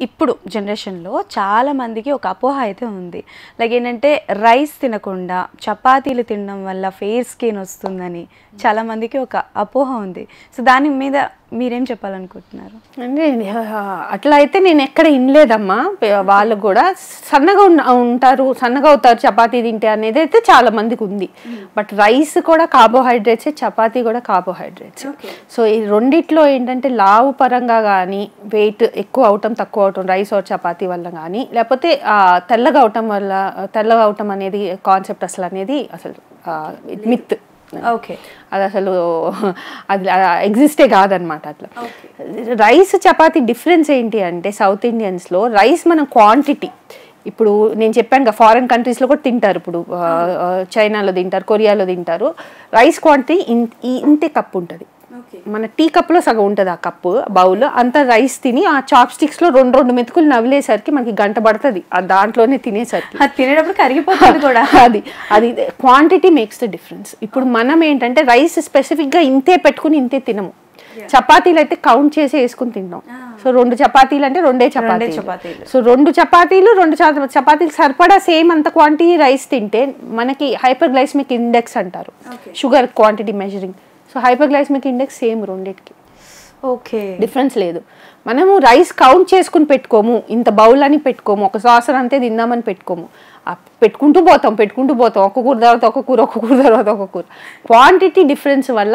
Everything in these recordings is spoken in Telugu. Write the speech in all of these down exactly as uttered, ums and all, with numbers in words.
ఇప్పుడు జనరేషన్లో చాలా మందికి ఒక అపోహ అయితే ఉంది. లైక్ ఏంటంటే రైస్ తినకుండా చపాతీలు తినడం వల్ల ఫెయిర్ స్కిన్ వస్తుందని చాలా మందికి ఒక అపోహ ఉంది. సో దాని మీద మీరేం చెప్పాలనుకుంటున్నారు? అంటే అట్లా అయితే నేను ఎక్కడ వినలేదమ్మా. వాళ్ళు కూడా సన్నగా ఉంటారు, సన్నగా అవుతారు చపాతీ తింటే అనేది అయితే చాలా మందికి ఉంది. బట్ రైస్ కూడా కార్బోహైడ్రేట్స్, చపాతీ కూడా కార్బోహైడ్రేట్స్. సో ఈ రెండిట్లో ఏంటంటే లావు పరంగా కానీ వెయిట్ ఎక్కువ అవటం తక్కువ అవటం రైస్ ఆర్ చపాతీ వల్ల కానీ, లేకపోతే తెల్లగా అవటం వల్ల తెల్లగా అవటం అనేది కాన్సెప్ట్ అసలు అనేది అసలు మిత్. ఓకే, అది అసలు అది ఎగ్జిస్టే కాదనమాట. అట్లా రైస్ చపాతీ డిఫరెన్స్ ఏంటి అంటే సౌత్ ఇండియన్స్లో రైస్ మనం క్వాంటిటీ, ఇప్పుడు నేను చెప్పాను కదా ఫారిన్ కంట్రీస్లో కూడా తింటారు, ఇప్పుడు చైనాలో తింటారు, కొరియాలో తింటారు. రైస్ క్వాంటిటీ ఇంతే కప్పు ఉంటుంది, మన టీ కప్లో సగం ఉంటుంది ఆ కప్పు బౌల్ అంతా రైస్ తిని ఆ చాప్ స్టిక్స్లో రెండు రెండు మెతుకులు నవ్విలేసరికి మనకి గంట పడుతుంది ఆ దాంట్లోనే తినేసరికి. అది తినేటప్పుడు కరిగిపోతుంది కూడా. అది అది క్వాంటిటీ మేక్స్ ద డిఫరెన్స్. ఇప్పుడు మనం ఏంటంటే రైస్ స్పెసిఫిక్గా ఇంతే పెట్టుకుని ఇంతే తినము, చపాతీలు అయితే కౌంట్ చేసి వేసుకుని తింటాం. సో రెండు చపాతీలు అంటే రెండే చపాతీలు. సో రెండు చపాతీలు రెండు చపాతీలు సరిపడా సేమ్ అంత క్వాంటిటీ రైస్ తింటే మనకి హైపర్ గ్లైసెమిక్ ఇండెక్స్ అంటారు, sugar quantity measuring. So hyper glycaemic index same రెండింటికి. ఓకే, డిఫరెన్స్ లేదు. మనము రైస్ కౌంట్ చేసుకుని పెట్టుకోము, ఇంత బౌల్ అని పెట్టుకోము, ఒక సాసర్ అంతే తిందామని పెట్టుకోము, పెట్టుకుంటూ పోతాం పెట్టుకుంటూ పోతాం ఒక కూర తర్వాత ఒక కూర ఒక కూర తర్వాత ఒక కూర. క్వాంటిటీ డిఫరెన్స్ వల్ల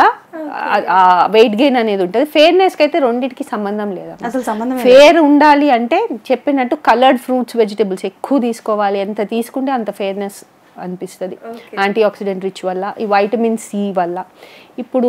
వెయిట్ గెయిన్ అనేది ఉంటుంది. ఫెయిర్నెస్కి అయితే రెండింటికి సంబంధం లేదు అసలు. సంబంధం ఫెయిర్ ఉండాలి అంటే చెప్పినట్టు కలర్డ్ ఫ్రూట్స్ వెజిటబుల్స్ ఎక్కువ తీసుకోవాలి, ఎంత తీసుకుంటే అంత ఫెయిర్నెస్ అనిపిస్తుంది యాంటీ ఆక్సిడెంట్ రిచ్ వల్ల, ఈ వైటమిన్ సి వల్ల. ఇప్పుడు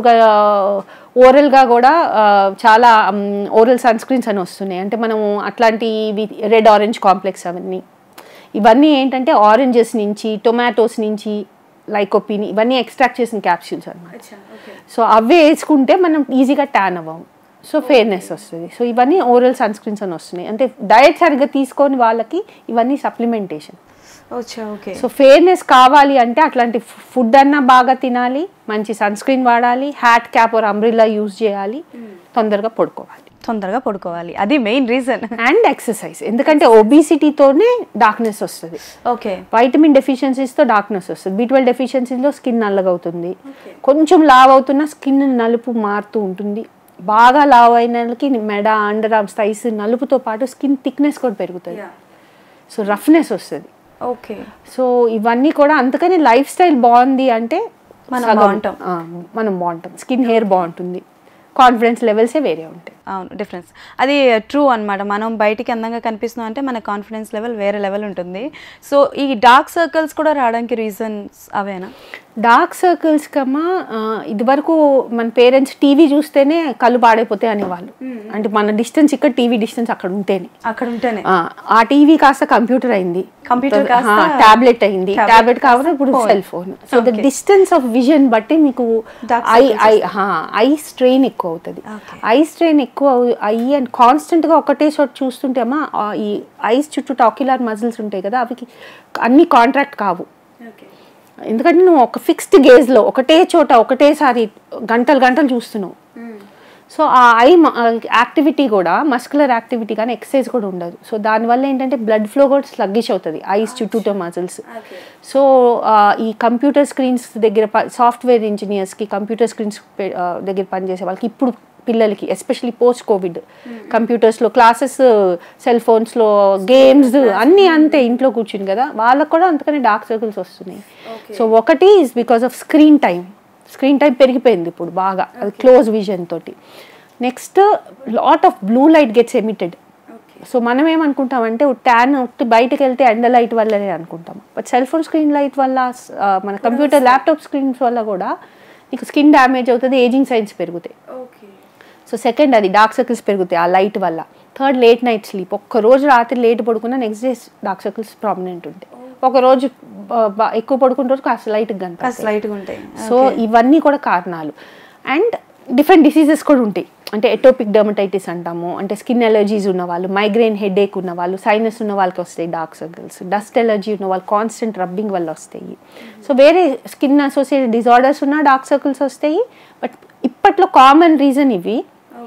ఓరల్గా కూడా చాలా ఓరల్ సన్ స్క్రీన్స్ అని వస్తున్నాయి. అంటే మనము అట్లాంటి రెడ్ ఆరెంజ్ కాంప్లెక్స్ అవన్నీ ఇవన్నీ ఏంటంటే ఆరెంజెస్ నుంచి టొమాటోస్ నుంచి లైకోపిన్ ఇవన్నీ ఎక్స్ట్రాక్ట్ చేసిన క్యాప్సూల్స్ అన్నమాట. సో అవే వేసుకుంటే మనం ఈజీగా ట్యాన్ అవ్వము, సో ఫెయిర్నెస్ వస్తుంది. సో ఇవన్నీ ఓరల్ సన్ స్క్రీన్స్ అని వస్తున్నాయి. అంటే డయట్ సరిగ్గా తీసుకొని వాళ్ళకి ఇవన్నీ సప్లిమెంటేషన్. ఓకే, సో ఫెయిర్నెస్ కావాలి అంటే అట్లాంటి ఫుడ్ అన్నా బాగా తినాలి, మంచి సన్ స్క్రీన్ వాడాలి, hat cap or umbrella use చేయాలి, తొందరగా పడుకోవాలి తొందరగా పడుకోవాలి అది మెయిన్ రీజన్. అండ్ ఎక్సర్సైజ్, ఎందుకంటే ఒబిసిటీతోనే డార్క్నెస్ వస్తుంది. ఓకే, వైటమిన్ డెఫిషియన్సీస్తో డార్క్నెస్ వస్తుంది, బి ట్వెల్వ్ డెఫిషియన్సీలో స్కిన్ నల్లగా అవుతుంది, కొంచెం లావ్ అవుతున్న స్కిన్ నలుపు మారుతూ ఉంటుంది. బాగా లావ్ అయిన వాళ్ళకి మెడ అండర్ ఆర్మ్స్ థైస్ నలుపుతో పాటు స్కిన్ థిక్నెస్ కూడా పెరుగుతుంది, సో రఫ్నెస్ వస్తుంది. ఓకే, సో ఇవన్నీ కూడా అందుకని లైఫ్ స్టైల్ బాగుంది అంటే మనం బాగుంటాం, మనం బాగుంటాం, స్కిన్ హెయిర్ బాగుంటుంది, కాన్ఫిడెన్స్ లెవెల్సే వేరే ఉంటాయి. అవును, డిఫరెన్స్ అది ట్రూ అనమాట. మనం బయటికి అందంగా కనిపిస్తున్నాం అంటే మన కాన్ఫిడెన్స్ లెవెల్ వేరే లెవెల్ ఉంటుంది. సో ఈ డార్క్ సర్కిల్స్ కూడా రావడానికి రీజన్స్ అవేనా? డార్క్ సర్కిల్స్ కమ్మా ఇదివరకు మన పేరెంట్స్ టీవీ చూస్తేనే కళ్ళు పాడైపోతాయి అనేవాళ్ళు. అంటే మన డిస్టెన్స్ ఇక్కడ, టీవీ డిస్టెన్స్ అక్కడ ఉంటేనే అక్కడ ఉంటేనే ఆ టీవీ కాస్త కంప్యూటర్ అయింది, కంప్యూటర్ టాబ్లెట్ అయింది, టాబ్లెట్ కావాలి ఇప్పుడు cell phone. So the distance of vision బట్టి మీకు ఐ ఐ ఐ స్ట్రెయిన్ ఎక్కువ అవుతుంది. ఐ స్ట్రెయిన్ ఎక్కువ అయ్యి అండ్ కాన్స్టెంట్గా ఒకటే చోట చూస్తుంటే అమ్మా ఈ ఐస్ చుట్టూ ఆక్యులర్ మజిల్స్ ఉంటాయి కదా, అవి అన్ని కాంట్రాక్ట్ కావు. ఎందుకంటే నువ్వు ఒక ఫిక్స్డ్ గేజ్లో ఒకటే చోట ఒకటేసారి గంటలు గంటలు చూస్తున్నావు. సో ఆ ఐ యాక్టివిటీ కూడా మస్కులర్ యాక్టివిటీ కానీ ఎక్సర్సైజ్ కూడా ఉండదు. సో దానివల్ల ఏంటంటే బ్లడ్ ఫ్లో కూడా స్లగ్గిష్ అవుతుంది ఐస్ చుట్టూతో మజిల్స్. సో ఈ కంప్యూటర్ స్క్రీన్స్ దగ్గర సాఫ్ట్వేర్ ఇంజనీర్స్కి కంప్యూటర్ స్క్రీన్స్ దగ్గర పనిచేసే వాళ్ళకి ఇప్పుడు పిల్లలకి ఎస్పెషలీ పోస్ట్ కోవిడ్ కంప్యూటర్స్లో క్లాసెస్, సెల్ ఫోన్స్లో గేమ్స్ అన్నీ అంతే ఇంట్లో కూర్చుని కదా, వాళ్ళకు కూడా అంతకనే డార్క్ సర్కిల్స్ వస్తున్నాయి. సో ఒకటి is because of screen time, screen time పెరిగిపోయింది ఇప్పుడు బాగా, అది క్లోజ్ విజన్ తోటి. Next lot of blue light gets emitted. So మనం ఏమనుకుంటామంటే ట్యాన్ బయటకు వెళ్తే ఎండ లైట్ వల్లనే అనుకుంటాం, but cell phone screen light వల్ల, మన కంప్యూటర్ ల్యాప్టాప్ స్క్రీన్స్ వల్ల కూడా నీకు స్కిన్ డ్యామేజ్ అవుతుంది, ఏజింగ్ సైన్స్ పెరుగుతాయి. సో సెకండ్ అది డార్క్ సర్కిల్స్ పెరుగుతాయి ఆ లైట్ వల్ల. థర్డ్ లేట్ నైట్ స్లీప్, ఒక్క రోజు రాత్రి లేట్ పడుకున్నా next day dark circles prominent ఉంటాయి, ఒక రోజు ఎక్కువ పడుకున్న రోజు కాస్త లైట్గా కనిపిస్తాయి, లైట్గా ఉంటాయి. సో ఇవన్నీ కూడా కారణాలు. అండ్ డిఫరెంట్ డిసీజెస్ కూడా ఉంటాయి, అంటే ఎటోపిక్ డర్మటైటిస్ అంటాము, అంటే స్కిన్ ఎలర్జీస్ ఉన్న వాళ్ళు, మైగ్రేన్ హెడేక్ ఉన్న వాళ్ళు, సైనస్ ఉన్న వాళ్ళకి వస్తాయి డార్క్ సర్కిల్స్, డస్ట్ ఎలర్జీ ఉన్న వాళ్ళు కాన్స్టెంట్ రబ్బింగ్ వల్ల వస్తాయి. సో వేరే స్కిన్ అసోసియేటెడ్ డిజార్డర్స్ ఉన్న డార్క్ సర్కిల్స్ వస్తాయి. బట్ ఇప్పట్లో కామన్ రీజన్ ఇవి.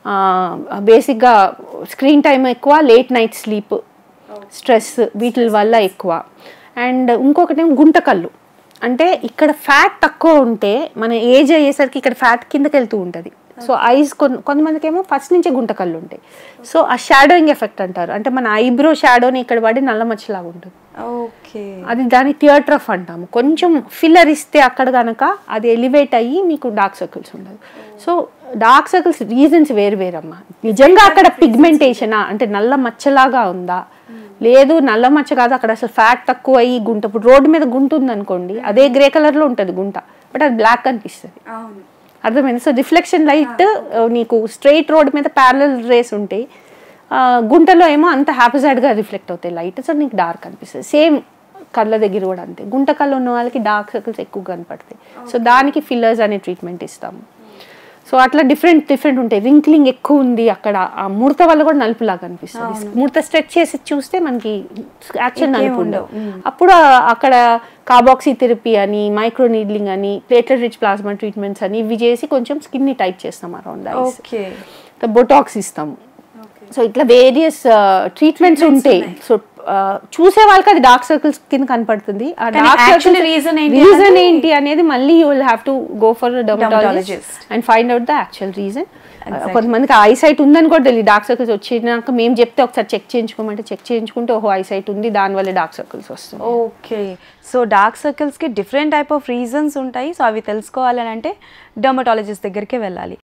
బేసిక్గా స్క్రీన్ టైం ఎక్కువ, లేట్ నైట్ స్లీప్, స్ట్రెస్ వీటి వల్ల ఎక్కువ. అండ్ ఇంకొకటేమో గుంటకళ్ళు, అంటే ఇక్కడ ఫ్యాట్ తక్కువ ఉంటే మన ఏజ్ అయ్యేసరికి ఇక్కడ ఫ్యాట్ కిందకి వెళ్తూ ఉంటుంది. సో ఐస్ కొన్ని కొంతమందికి ఏమో ఫస్ట్ నుంచే గుంటకళ్ళు ఉంటాయి. సో ఆ షాడోయింగ్ ఎఫెక్ట్ అంటారు, అంటే మన ఐబ్రో షాడోని ఇక్కడ పడి నల్ల మచ్చలాగా ఉంటుంది. ఓకే, అది దాని థియేటర్ అంటాము. కొంచెం ఫిల్లర్ ఇస్తే అక్కడ కనుక అది ఎలివేట్ అయ్యి మీకు డార్క్ సర్కిల్స్ ఉండదు. సో డార్క్ సర్కిల్స్ రీజన్స్ వేరు వేరమ్మా. నిజంగా అక్కడ పిగ్మెంటేషనా అంటే నల్ల మచ్చలాగా ఉందా, లేదు నల్ల మచ్చ కాదు అక్కడ అసలు ఫ్యాట్ తక్కువ అయ్యి గుంట, ఇప్పుడు రోడ్డు మీద గుంట ఉంది అనుకోండి, అదే గ్రే కలర్లో ఉంటుంది గుంట, బట్ అది బ్లాక్ అనిపిస్తుంది. అర్థమైంది? సో రిఫ్లెక్షన్ లైట్ నీకు స్ట్రైట్ రోడ్ మీద ప్యారలల్ రేస్ ఉంటాయి, గుంటలో ఏమో అంత హ్యాపీజైడ్గా రిఫ్లెక్ట్ అవుతాయి లైట్, సో నీకు డార్క్ అనిపిస్తుంది. సేమ్ కళ్ళ దగ్గర కూడా అంతే, గుంట కళ్ళు ఉన్న వాళ్ళకి డార్క్ సర్కిల్స్ ఎక్కువ కనపడతాయి. సో దానికి ఫిల్లర్స్ అనే ట్రీట్మెంట్ ఇస్తాము. సో అట్లా డిఫరెంట్ డిఫరెంట్ ఉంటాయి. రింక్లింగ్ ఎక్కువ ఉంది అక్కడ, ఆ ముడత వల్ల కూడా నలుపులాగా అనిపిస్తుంది. ముడత స్ట్రెచ్ చేసి చూస్తే మనకి యాక్చువల్ నలుపు ఉండవు. అప్పుడు అక్కడ కార్బాక్సీ థెరపీ అని, మైక్రో నీడ్లింగ్ అని, ప్లేట్లెట్ రిచ్ ప్లాస్మా ట్రీట్మెంట్స్ అని ఇవి చేసి కొంచెం స్కిన్ని టైట్ చేస్తాం అరౌండ్ ఐస్. బొటాక్స్ ఇస్తాము. సో ఇట్లా వేరియస్ ట్రీట్మెంట్స్ ఉంటాయి. సో చూసే వాళ్ళకి అది డార్క్ సర్కిల్స్ కింద కనపడుతుంది. ఆ డార్క్ సర్కిల్ రీజన్ ఏంటి అనేది మళ్ళీ you will have to go for dermatologist and find out the actual reason. కొంతమందికి ఐ సైట్ ఉందని కూడా తెలియదు, డార్క్ సర్కిల్స్ వచ్చినాక మేము చెప్తే ఒకసారి చెక్ చేయించుకోమంటే చెక్ చేయించుకుంటే ఓహో ఐ సైట్ ఉంది, దానివల్ల డార్క్ సర్కిల్స్ వస్తుంది. ఓకే, సో డార్క్ సర్కిల్స్కి డిఫరెంట్ టైప్ ఆఫ్ రీజన్స్ ఉంటాయి. సో అవి తెలుసుకోవాలని అంటే డెర్మటాలజిస్ట్ దగ్గరికి వెళ్ళాలి.